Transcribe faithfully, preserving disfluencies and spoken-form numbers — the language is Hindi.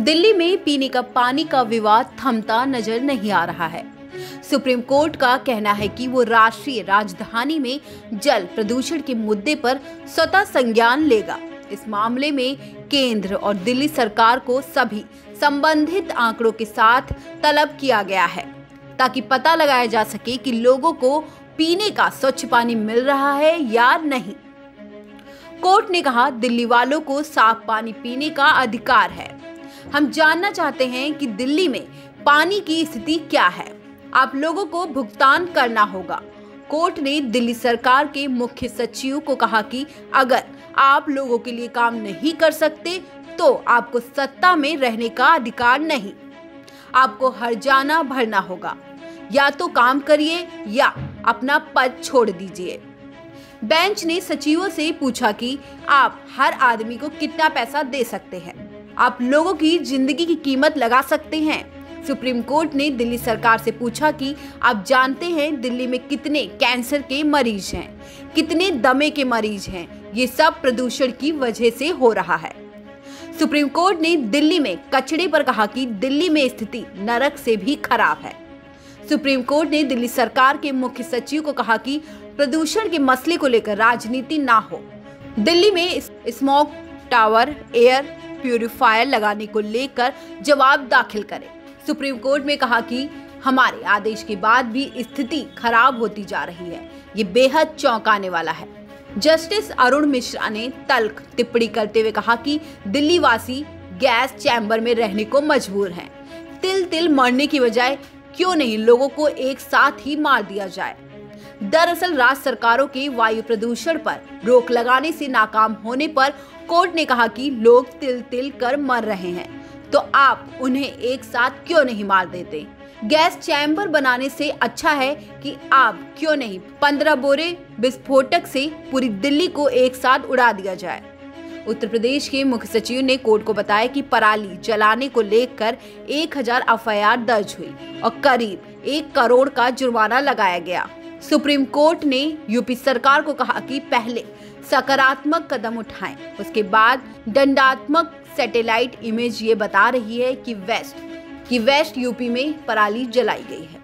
दिल्ली में पीने का पानी का विवाद थमता नजर नहीं आ रहा है। सुप्रीम कोर्ट का कहना है कि वो राष्ट्रीय राजधानी में जल प्रदूषण के मुद्दे पर स्वतः संज्ञान लेगा। इस मामले में केंद्र और दिल्ली सरकार को सभी संबंधित आंकड़ों के साथ तलब किया गया है ताकि पता लगाया जा सके कि लोगों को पीने का स्वच्छ पानी मिल रहा है या नहीं। कोर्ट ने कहा, दिल्ली वालों को साफ पानी पीने का अधिकार है। हम जानना चाहते हैं कि दिल्ली में पानी की स्थिति क्या है। आप लोगों को भुगतान करना होगा। कोर्ट ने दिल्ली सरकार के मुख्य सचिव को कहा कि अगर आप लोगों के लिए काम नहीं कर सकते तो आपको सत्ता में रहने का अधिकार नहीं। आपको हर जाना भरना होगा। या तो काम करिए या अपना पद छोड़ दीजिए। बेंच ने सचिवों से पूछा कि आप हर आदमी को कितना पैसा दे सकते हैं। आप लोगों की जिंदगी की कीमत लगा सकते हैं। सुप्रीम कोर्ट ने दिल्ली सरकार से पूछा कि आप जानते हैं दिल्ली में कितने कैंसर के मरीज हैं, कितने दमे के मरीज हैं। ये सब प्रदूषण की वजह से हो रहा है। सुप्रीम कोर्ट ने दिल्ली में कचरे पर कहा कि दिल्ली में स्थिति नरक से भी खराब है। सुप्रीम कोर्ट ने दिल्ली सरकार के मुख्य सचिव को कहा कि प्रदूषण के मसले को लेकर राजनीति ना हो। दिल्ली में स्मोक टावर, एयर प्यूरिफायर लगाने को लेकर जवाब दाखिल करें। सुप्रीम कोर्ट में कहा कि हमारे आदेश के बाद भी स्थिति खराब होती जा रही है। ये बेहद चौंकाने वाला है। जस्टिस अरुण मिश्रा ने तल्ख टिप्पणी करते हुए कहा कि दिल्ली वासी गैस चैम्बर में रहने को मजबूर हैं। तिल तिल मरने की बजाय क्यों नहीं लोगों को एक साथ ही मार दिया जाए। दरअसल राज्य सरकारों के वायु प्रदूषण पर रोक लगाने से नाकाम होने पर कोर्ट ने कहा कि लोग तिल तिल कर मर रहे हैं, तो आप उन्हें एक साथ क्यों नहीं मार देते। गैस चैम्बर बनाने से अच्छा है कि आप क्यों नहीं पंद्रह बोरे विस्फोटक से पूरी दिल्ली को एक साथ उड़ा दिया जाए। उत्तर प्रदेश के मुख्य सचिव ने कोर्ट को बताया कि पराली जलाने को लेकर एक हजार एफ आई आर दर्ज हुई और करीब एक करोड़ का जुर्माना लगाया गया। सुप्रीम कोर्ट ने यूपी सरकार को कहा कि पहले सकारात्मक कदम उठाएं, उसके बाद दंडात्मक सैटेलाइट इमेज ये बता रही है कि वेस्ट कि वेस्ट यूपी में पराली जलाई गई है।